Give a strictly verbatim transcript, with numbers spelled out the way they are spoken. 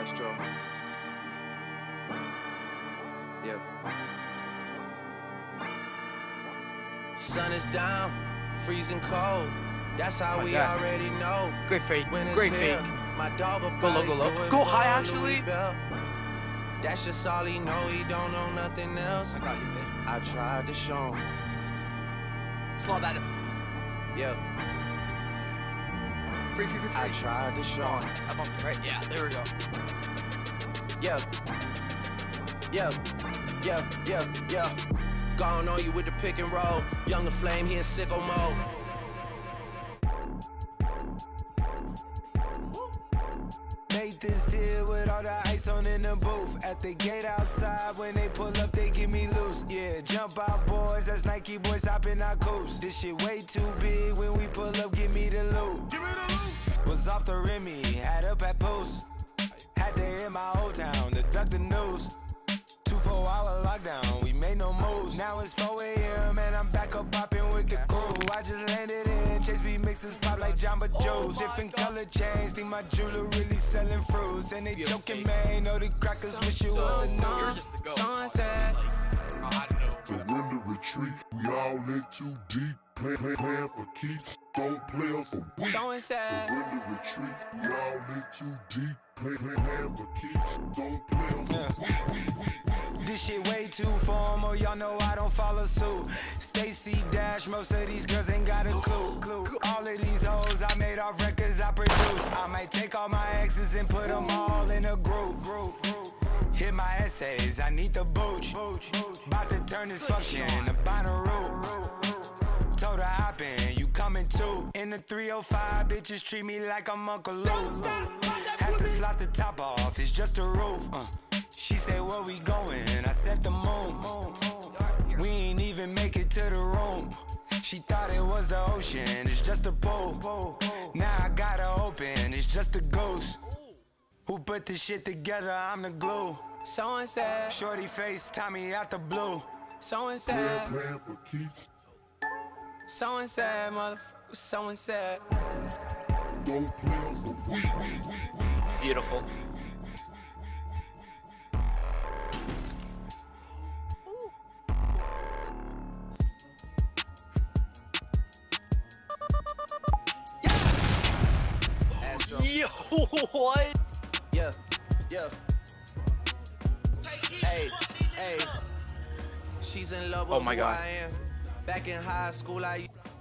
Astro. Yeah. Sun is down, freezing cold. That's how oh we God. already know. Great fake. When it's Great here, fake. my dog will Go low, go low. do it Go for high, a actually. Louis Bell. That's just all he know. He don't know nothing else. I got you, man. I tried to show him. Slow at it. Yeah. Free, free, free, free. I tried to show him. I bumped it, right? Yeah, there we go. Yeah. Yeah. Yeah. Yeah. Yeah. Gone on you with the pick and roll. Younger flame, he in sicko mode. Made this here with all the ice on in the booth. At the gate outside, when they pull up, they get me loose. Yeah, jump out, boys. That's Nike boys hopping our coops. This shit way too big. When we pull up, give me the loot. Give me the loot. Was off the Remy, had up at post. Had to hit my old town to duck the news. Two four hour lockdown, we made no moves. Now it's four A M and I'm back up popping with the crew. I just landed in Chase B mixes pop like Jamba Joe's. Different color chains, think my jeweler really selling fruits. And they joking, man, know the crackers wish it was a no. Sunset. Surrender, retreat, we all in too deep. Plan, plan, plan for keeps, don't play us for weeks. Surrender, retreat, we all in too deep. Plan, plan, plan for keeps, don't play us for weeks. This shit way too formal, y'all know I don't follow suit. Stacy Dash, most of these girls ain't got a clue. All of these hoes I made off records I produce. I might take all my exes and put them all in a group. Hit my essays, I need the booch. About to turn this function to Bonnaroo. Told her hop in, you coming too. In the three oh five, bitches treat me like I'm Uncle Luke. Have to slot the top off, it's just a roof. Uh. She said, where we going? I said the moon. We ain't even make it to the room. She thought it was the ocean, it's just a pool. Now I gotta open, it's just a ghost. Who put this shit together? I'm the glue. So and said, shorty face, Tommy out the blue. So and said, Plan, plan for keeps, so and said, motherfucker, so and said. don't play us for weeks. Beautiful. Astro. Yo, what? Yeah. Yeah. Hey. Hey. She's in love with Oh my who God. I am. Back in high school, I